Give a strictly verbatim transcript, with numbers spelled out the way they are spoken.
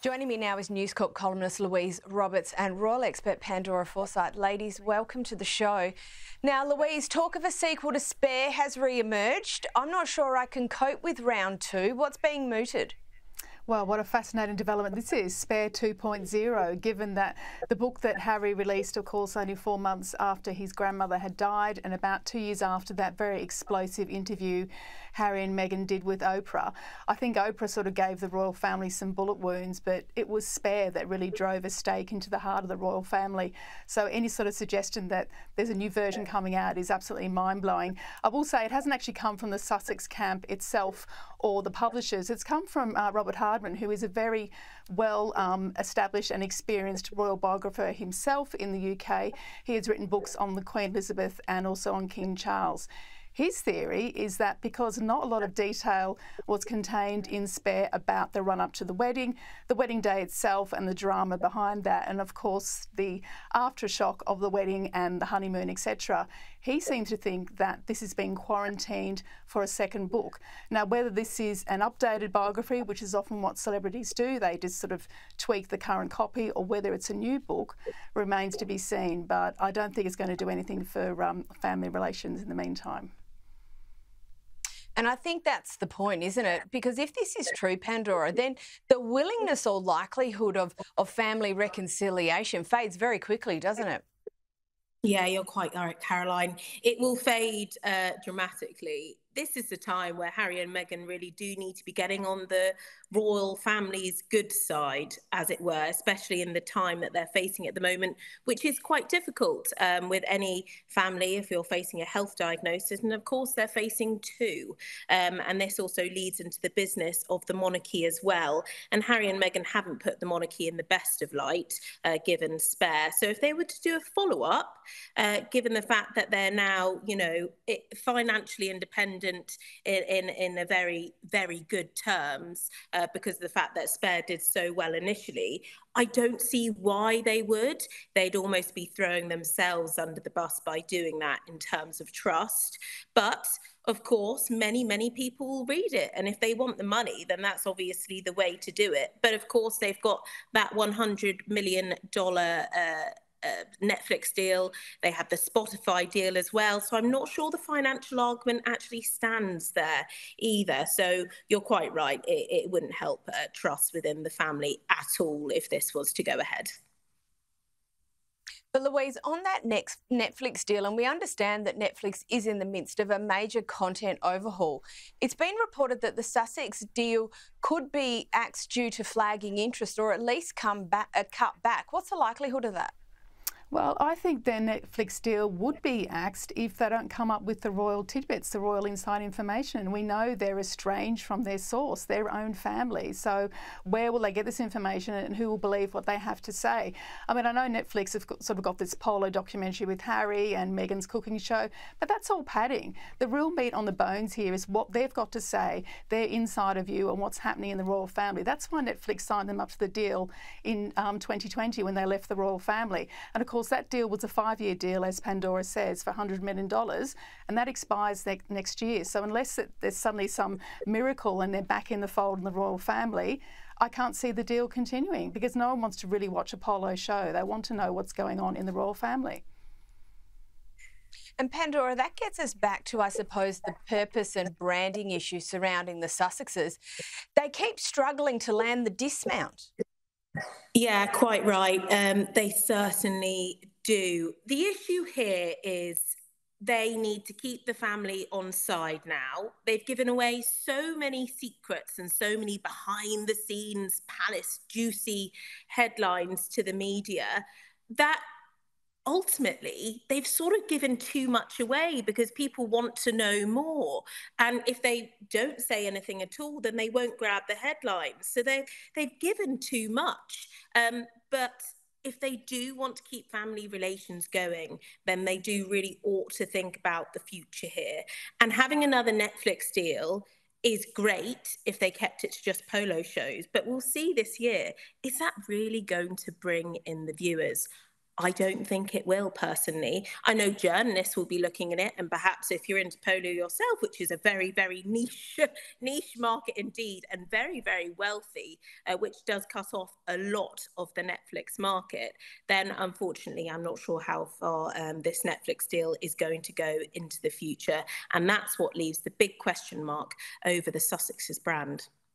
Joining me now is News Corp columnist Louise Roberts and royal expert Pandora Forsyth. Ladies, welcome to the show. Now, Louise, talk of a sequel to Spare has re-emerged. I'm not sure I can cope with round two. What's being mooted? Well, what a fascinating development this is, Spare two point oh, given that the book that Harry released, of course, only four months after his grandmother had died, and about two years after that very explosive interview Harry and Meghan did with Oprah. I think Oprah sort of gave the royal family some bullet wounds, but it was Spare that really drove a stake into the heart of the royal family. So any sort of suggestion that there's a new version coming out is absolutely mind-blowing. I will say it hasn't actually come from the Sussex camp itself or the publishers. It's come from uh, Robert Hardman, who is a very well um, established and experienced royal biographer himself in the U K. He has written books on the Queen Elizabeth and also on King Charles. His theory is that because not a lot of detail was contained in Spare about the run-up to the wedding, the wedding day itself and the drama behind that, and of course the aftershock of the wedding and the honeymoon, et cetera, he seemed to think that this is being quarantined for a second book. Now, whether this is an updated biography, which is often what celebrities do, they just sort of tweak the current copy, or whether it's a new book, remains to be seen. But I don't think it's going to do anything for um, family relations in the meantime. And I think that's the point, isn't it? Because if this is true, Pandora, then the willingness or likelihood of, of family reconciliation fades very quickly, doesn't it? Yeah, you're quite right, Caroline. It will fade uh, dramatically. This is the time where Harry and Meghan really do need to be getting on the royal family's good side, as it were, especially in the time that they're facing at the moment, which is quite difficult um, with any family if you're facing a health diagnosis. And of course, they're facing two. Um, and this also leads into the business of the monarchy as well. And Harry and Meghan haven't put the monarchy in the best of light, uh, given Spare. So if they were to do a follow-up, uh, given the fact that they're now, you know, it, financially independent, In, in, in a very, very good terms, uh, because of the fact that Spare did so well initially, I don't see why they would. They'd almost be throwing themselves under the bus by doing that in terms of trust. But of course, many, many people will read it. And if they want the money, then that's obviously the way to do it. But of course, they've got that one hundred million dollars uh, Uh, Netflix deal. They had the Spotify deal as well. So I'm not sure the financial argument actually stands there either. So you're quite right. It, it wouldn't help uh, trust within the family at all if this was to go ahead. But Louise, on that next Netflix deal, and we understand that Netflix is in the midst of a major content overhaul, it's been reported that the Sussex deal could be axed due to flagging interest, or at least come back, uh, cut back. What's the likelihood of that? Well, I think their Netflix deal would be axed if they don't come up with the royal tidbits, the royal inside information. We know they're estranged from their source, their own family. So where will they get this information, and who will believe what they have to say? I mean, I know Netflix have got, sort of got this Polo documentary with Harry and Meghan's cooking show, but that's all padding. The real meat on the bones here is what they've got to say, their insider view on what's happening in the royal family. That's why Netflix signed them up to the deal in um, twenty twenty when they left the royal family. And of course, Of course, that deal was a five-year deal, as Pandora says, for one hundred million dollars, and that expires ne next year. So unless it, there's suddenly some miracle and they're back in the fold in the royal family, I can't see the deal continuing, because no one wants to really watch a polo show. They want to know what's going on in the royal family. And Pandora, that gets us back to, I suppose, the purpose and branding issue surrounding the Sussexes. They keep struggling to land the dismount. Yeah, quite right. Um, they certainly do. The issue here is they need to keep the family on side now. They've given away so many secrets and so many behind the scenes palace juicy headlines to the media that ultimately they've sort of given too much away, because people want to know more. And if they don't say anything at all, then they won't grab the headlines. So they, they've given too much. Um, but if they do want to keep family relations going, then they do really ought to think about the future here. And having another Netflix deal is great if they kept it to just polo shows. But we'll see this year, is that really going to bring in the viewers? I don't think it will, personally. I know journalists will be looking at it, and perhaps if you're into polo yourself, which is a very, very niche niche market indeed, and very, very wealthy, uh, which does cut off a lot of the Netflix market, then unfortunately I'm not sure how far um, this Netflix deal is going to go into the future. And that's what leaves the big question mark over the Sussex's brand.